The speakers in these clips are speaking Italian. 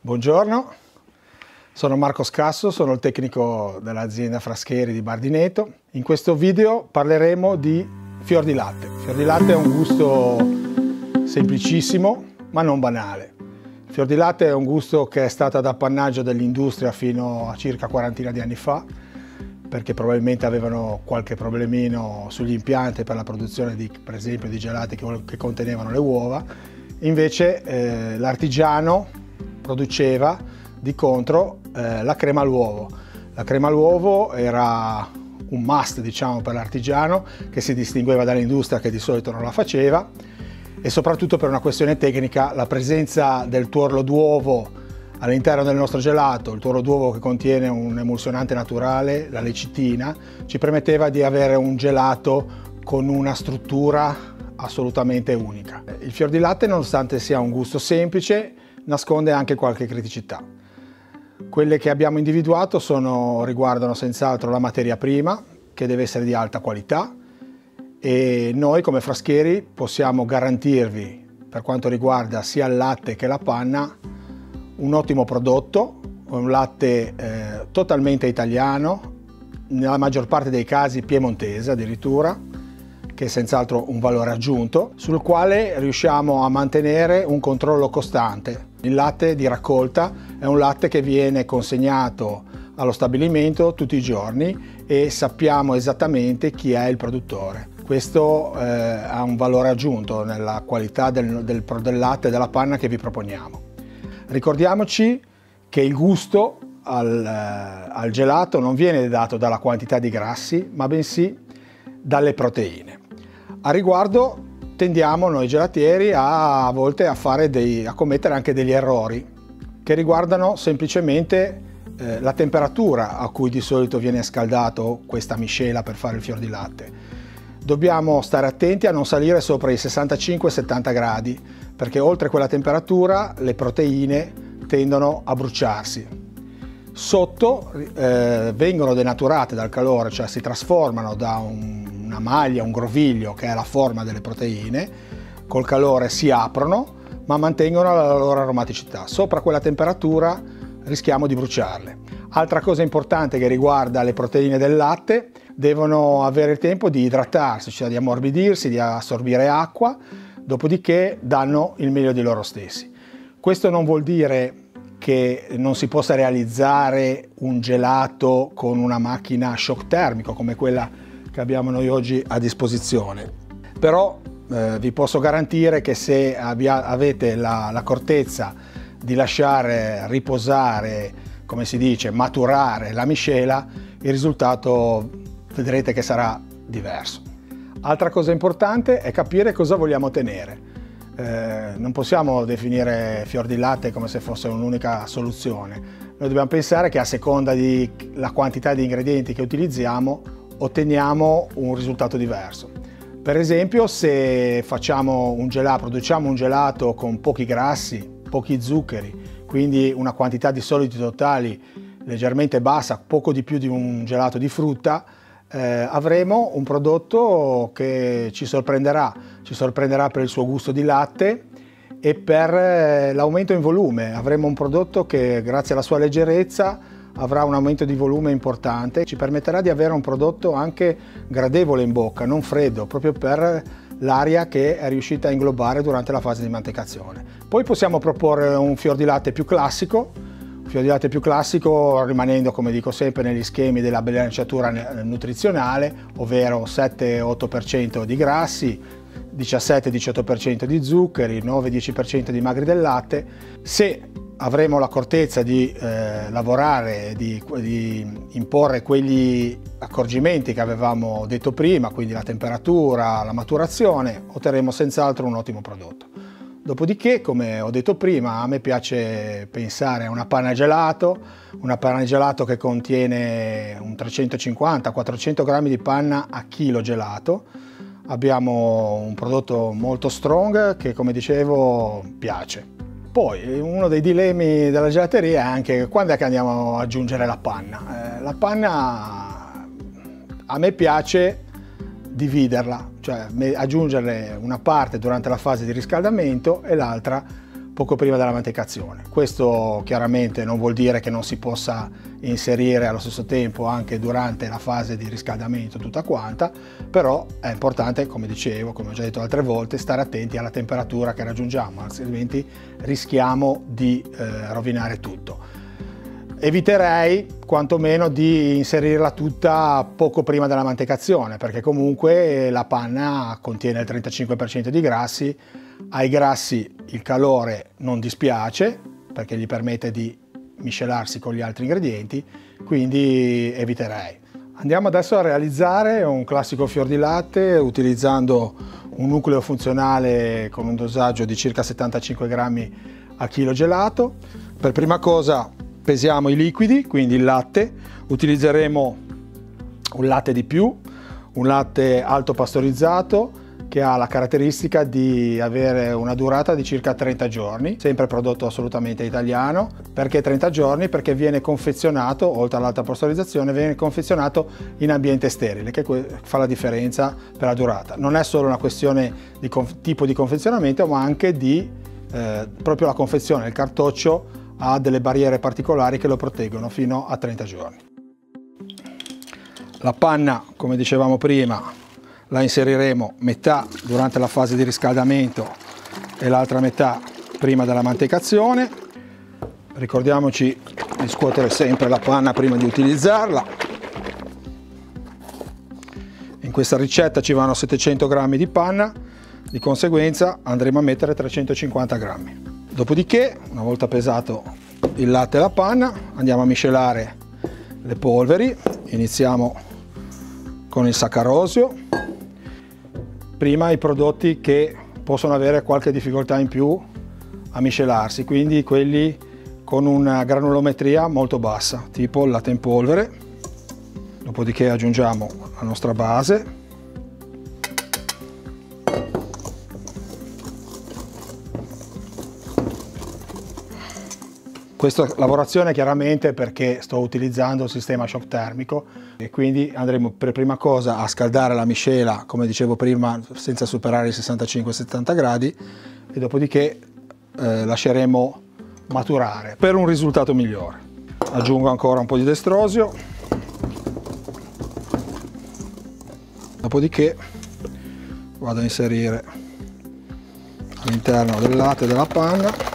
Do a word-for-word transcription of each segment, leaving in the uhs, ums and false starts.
Buongiorno, sono Marco Scasso, sono il tecnico dell'azienda Frascheri di Bardineto. In questo video parleremo di fior di latte. Fior di latte è un gusto semplicissimo ma non banale. Il fior di latte è un gusto che è stato ad appannaggio dell'industria fino a circa quarantina di anni fa, perché probabilmente avevano qualche problemino sugli impianti per la produzione di, per esempio, di gelati che, che contenevano le uova. Invece eh, l'artigiano produceva di contro eh, la crema all'uovo. La crema all'uovo era un must, diciamo, per l'artigiano, che si distingueva dall'industria che di solito non la faceva, e soprattutto per una questione tecnica: la presenza del tuorlo d'uovo all'interno del nostro gelato, il tuorlo d'uovo che contiene un emulsionante naturale, la lecitina, ci permetteva di avere un gelato con una struttura assolutamente unica. Il fior di latte, nonostante sia un gusto semplice, nasconde anche qualche criticità. Quelle che abbiamo individuato sono, riguardano senz'altro la materia prima, che deve essere di alta qualità, e noi come Frascheri possiamo garantirvi, per quanto riguarda sia il latte che la panna, un ottimo prodotto, un latte eh, totalmente italiano, nella maggior parte dei casi piemontese addirittura, che è senz'altro un valore aggiunto, sul quale riusciamo a mantenere un controllo costante. Il latte di raccolta è un latte che viene consegnato allo stabilimento tutti i giorni e sappiamo esattamente chi è il produttore. Questo eh, ha un valore aggiunto nella qualità del, del, del latte e della panna che vi proponiamo. Ricordiamoci che il gusto al, eh, al gelato non viene dato dalla quantità di grassi, ma bensì dalle proteine. A riguardo tendiamo noi gelatieri a, a volte a, fare dei, a commettere anche degli errori che riguardano semplicemente eh, la temperatura a cui di solito viene scaldato questa miscela per fare il fior di latte. Dobbiamo stare attenti a non salire sopra i sessantacinque settanta gradi, perché oltre quella temperatura le proteine tendono a bruciarsi. Sotto eh, vengono denaturate dal calore, cioè si trasformano da un una maglia, un groviglio, che è la forma delle proteine, col calore si aprono ma mantengono la loro aromaticità. Sopra quella temperatura rischiamo di bruciarle. Altra cosa importante che riguarda le proteine del latte: devono avere il tempo di idratarsi, cioè di ammorbidirsi, di assorbire acqua, dopodiché danno il meglio di loro stessi. Questo non vuol dire che non si possa realizzare un gelato con una macchina shock termico come quella che abbiamo noi oggi a disposizione, però eh, vi posso garantire che se avete l'accortezza di lasciare riposare, come si dice, maturare la miscela, il risultato vedrete che sarà diverso. Altra cosa importante è capire cosa vogliamo ottenere. Eh, non possiamo definire fior di latte come se fosse un'unica soluzione. Noi dobbiamo pensare che a seconda della quantità di ingredienti che utilizziamo otteniamo un risultato diverso. Per esempio, se facciamo un gelato, produciamo un gelato con pochi grassi, pochi zuccheri, quindi una quantità di solidi totali leggermente bassa, poco di più di un gelato di frutta, eh, avremo un prodotto che ci sorprenderà, ci sorprenderà per il suo gusto di latte e per l'aumento in volume. Avremo un prodotto che, grazie alla sua leggerezza, avrà un aumento di volume importante, ci permetterà di avere un prodotto anche gradevole in bocca, non freddo, proprio per l'aria che è riuscita a inglobare durante la fase di mantecazione. Poi possiamo proporre un fior di latte più classico, un fior di latte più classico rimanendo, come dico sempre, negli schemi della bilanciatura nutrizionale, ovvero sette otto per cento di grassi, diciassette diciotto per cento di zuccheri, nove dieci per cento di magri del latte. Se avremo l'accortezza di eh, lavorare, di, di imporre quegli accorgimenti che avevamo detto prima, quindi la temperatura, la maturazione, otterremo senz'altro un ottimo prodotto. Dopodiché, come ho detto prima, a me piace pensare a una panna gelato, una panna gelato che contiene un trecentocinquanta quattrocento grammi di panna a chilo gelato. Abbiamo un prodotto molto strong che, come dicevo, piace. Poi uno dei dilemmi della gelateria è anche quando è che andiamo ad aggiungere la panna. Eh, la panna a me piace dividerla, cioè aggiungere una parte durante la fase di riscaldamento e l'altra poco prima della mantecazione. Questo chiaramente non vuol dire che non si possa inserire allo stesso tempo anche durante la fase di riscaldamento tutta quanta, però è importante, come dicevo, come ho già detto altre volte, stare attenti alla temperatura che raggiungiamo, altrimenti rischiamo di eh, rovinare tutto. Eviterei quantomeno di inserirla tutta poco prima della mantecazione, perché comunque la panna contiene il trentacinque per cento di grassi. Ai grassi il calore non dispiace perché gli permette di miscelarsi con gli altri ingredienti, quindi eviterei. Andiamo adesso a realizzare un classico fior di latte utilizzando un nucleo funzionale con un dosaggio di circa settantacinque grammi a chilo gelato. Per prima cosa pesiamo i liquidi, quindi il latte. Utilizzeremo un latte di più, un latte alto pastorizzato che ha la caratteristica di avere una durata di circa trenta giorni, sempre prodotto assolutamente italiano. Perché trenta giorni? Perché viene confezionato, oltre all'alta pastorizzazione, viene confezionato in ambiente sterile, che fa la differenza per la durata. Non è solo una questione di tipo di confezionamento, ma anche di eh, proprio la confezione. Il cartoccio ha delle barriere particolari che lo proteggono fino a trenta giorni. La panna, come dicevamo prima, la inseriremo metà durante la fase di riscaldamento e l'altra metà prima della mantecazione. Ricordiamoci di scuotere sempre la panna prima di utilizzarla. In questa ricetta ci vanno settecento grammi di panna, di conseguenza andremo a mettere trecentocinquanta grammi. Dopodiché, una volta pesato il latte e la panna, andiamo a miscelare le polveri. Iniziamo con il saccarosio. Prima i prodotti che possono avere qualche difficoltà in più a miscelarsi, quindi quelli con una granulometria molto bassa, tipo il latte in polvere. Dopodiché aggiungiamo la nostra base. Questa lavorazione chiaramente perché sto utilizzando il sistema shock termico e quindi andremo per prima cosa a scaldare la miscela, come dicevo prima, senza superare i sessantacinque settanta gradi, e dopodiché eh, lasceremo maturare per un risultato migliore. Aggiungo ancora un po' di destrosio, dopodiché vado a inserire all'interno del latte e della panna.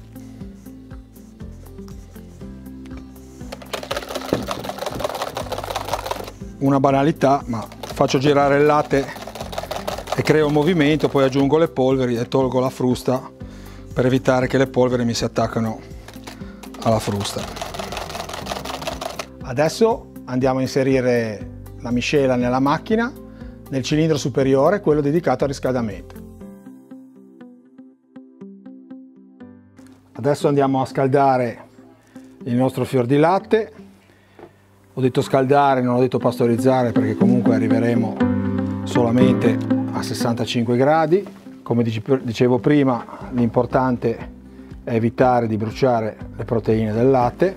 Una banalità, ma faccio girare il latte e creo un movimento, poi aggiungo le polveri e tolgo la frusta per evitare che le polveri mi si attaccano alla frusta. Adesso andiamo a inserire la miscela nella macchina, nel cilindro superiore, quello dedicato al riscaldamento. Adesso andiamo a scaldare il nostro fior di latte. Ho detto scaldare, non ho detto pastorizzare, perché comunque arriveremo solamente a sessantacinque gradi. Come dicevo prima, l'importante è evitare di bruciare le proteine del latte.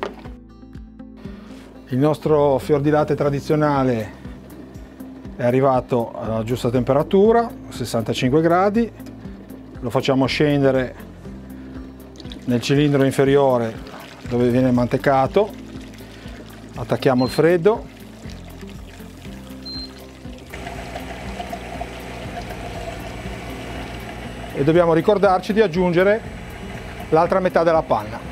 Il nostro fior di latte tradizionale è arrivato alla giusta temperatura, sessantacinque gradi. Lo facciamo scendere nel cilindro inferiore dove viene mantecato. Attacchiamo il freddo e dobbiamo ricordarci di aggiungere l'altra metà della panna.